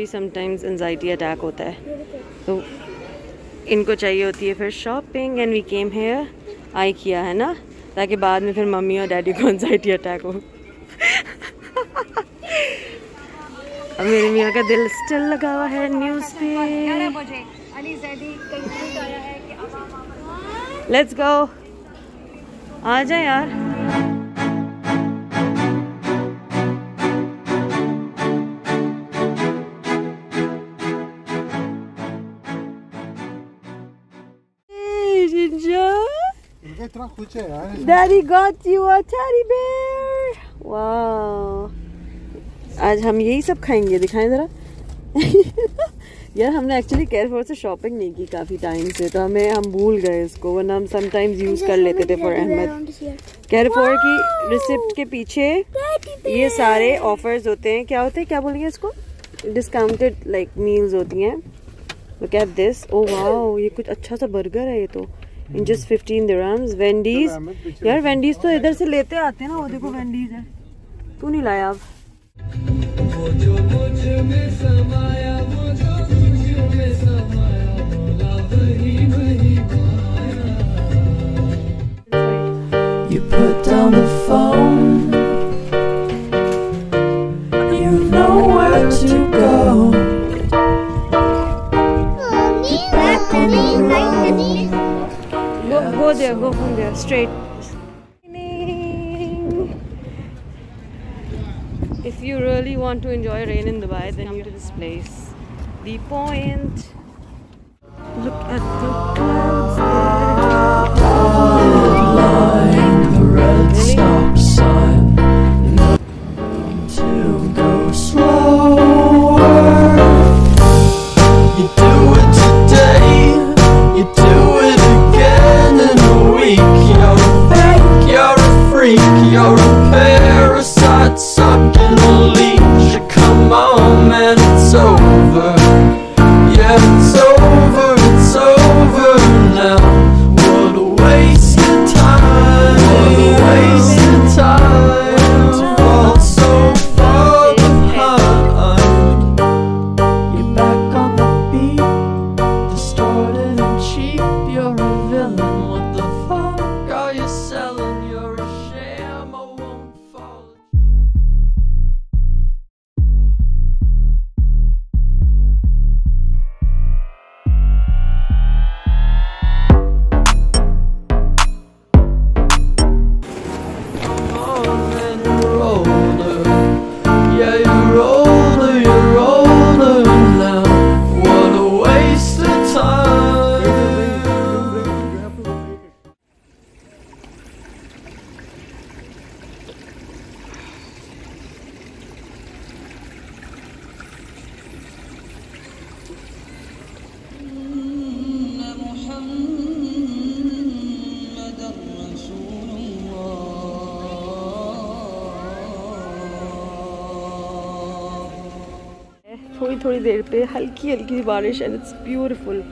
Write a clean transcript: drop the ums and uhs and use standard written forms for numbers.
Sometimes anxiety attack होता है, तो इनको चाहिए होती है फिर shopping. And we came here, I किया है ना, ताकि बाद में फिर मम्मी और डैडी को एंजाइटी अटैक हो। अब मेरे मियाँ का दिल स्टिल लगा हुआ है न्यूज़ पे। लेट्स गो, आ जाए यार। इतना कुछ है यार। Daddy got you a teddy bear. Wow. आज हम यही सब खाएंगे, दिखाएं जरा। यार हमने एक्चुअली केयरफॉर से शॉपिंग नहीं की काफ़ी टाइम से, तो हम भूल गए इसको, वरना हम समटाइम्स यूज़ कर लेते थे फॉर अहमद। केयरफॉर की रिसिप्ट के पीछे ये सारे ऑफर्स होते हैं। क्या होते हैं, क्या बोलेंगे इसको, डिस्काउंटेड लाइक मील्स होती हैं। Look at this. Oh wow, ये कुछ अच्छा सा बर्गर है ये तो। In just 15 dirhams. वेंडीज, यार वेंडीज तो इधर से लेते आते हैं ना, वो देखो वेंडीज है। तू नहीं लाया अब? You put down the phone. You know where to go. Go there, go from there, straight. If you really want to enjoy rain in Dubai, then come to this place, The Point. Look at the clouds Line, the red stop sign. To go slower. You do it today, you do it again in a week. You're a fake, you're a freak, you're a parasite stuck in a leash. Come on, man, it's over. Yeah, it's over now. What a waste of time, what a waste of time to fall so far behind. You're back on the beat, distorted and cheap. You're a villain, what the fuck are you selling? You're a sham, I won't fall. थोड़ी देर पे हल्की हल्की बारिश, and it's beautiful.